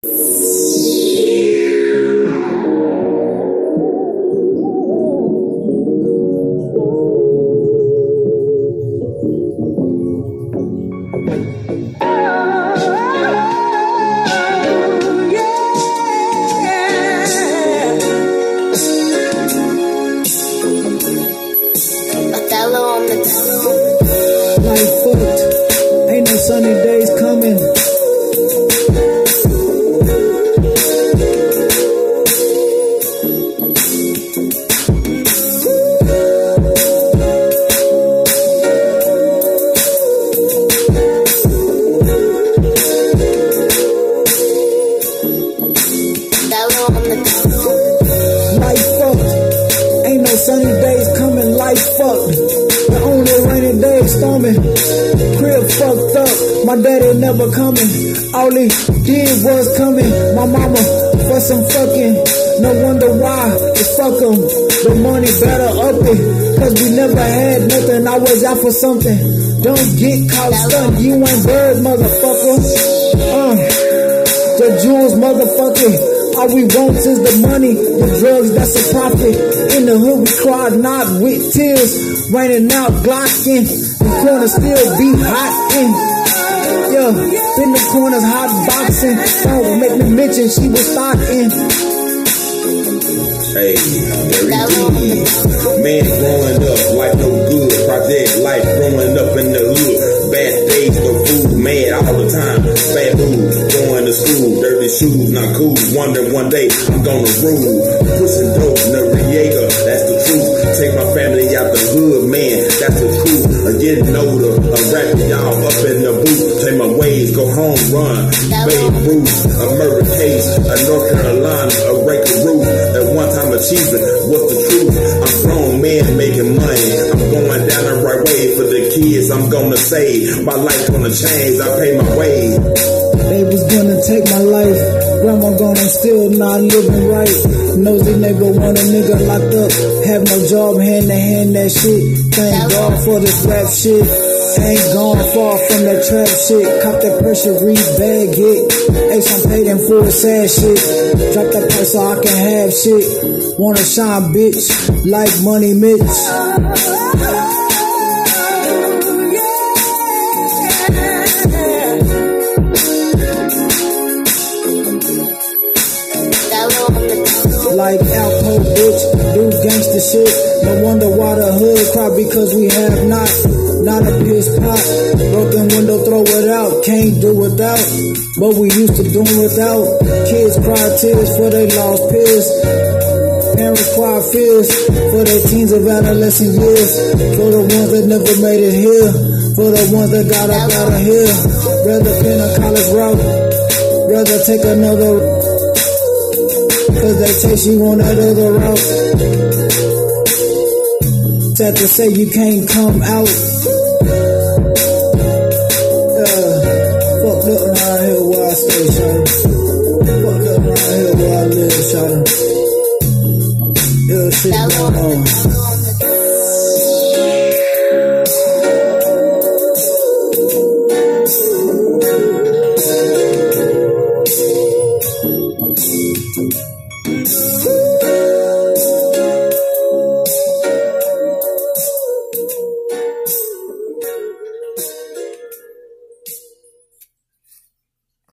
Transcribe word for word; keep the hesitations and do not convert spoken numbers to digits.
Life fucked, ain't no sunny days coming. Life fucked, ain't no sunny days coming. Life fucked, the only rainy day storming. Crib fucked up, my daddy never coming. All he did was coming. My mama for some fucking, no wonder why. It's fuck 'em, the money better up it, cause we never had nothing. I was out for something. Don't get caught stunned, you ain't bird, motherfucker. Uh, the jewels, motherfucker. All we want is the money, the drugs, that's a profit. In the hood we cry, not with tears. Raining out, glocking, the corners still be hot in. Yeah, in the corners hot boxing. Don't make me mention she was starting. Hey, every man growing up, life no good. Project life growing up in the hood. Bad days, no food, mad all the time. Bad mood, going to school, dirty shoes, not cool. Wonder one day I'm gonna rule. Pushing dope, Noriega, that's the truth. Take my family out the hood, man, that's the truth. I'm getting older, I'm rapping y'all up in the booth. Take my ways, go home, run. Babe Ruth, a murder case, a North Carolina, a Raker roof. At one time achieving, what's the truth? I'm grown man making money. I'm going down the right way for the kids I'm gonna save. My life gonna change, I pay my way. They was gonna take my life, grandma gone, I'm still not living right. Nosy neighbor want a nigga locked up, have no job, hand to hand that shit. Thank God for this rap shit. Ain't gone far from that trap shit. Cop that pressure, read bag hit. Ace I'm paid in full, sad shit. Drop that price so I can have shit. Wanna shine, bitch, like Money Mitch. Like Alpo, bitch, do gangsta shit. No wonder why the hood cry, because we have not, not a piss pot. Broken window, throw it out, can't do without. But we used to do without. Kids cry tears for they lost peers. Parents cry fears for their teens of adolescent years. For the ones that never made it here. For the ones that got up out of here. Rather pen a college route, rather take another, cause they taste you on that other route. Sad to say you can't come out. Uh, fucked up around here where I stay, shawty. Fucked up around here where I live, shawty. Yeah, shit going on.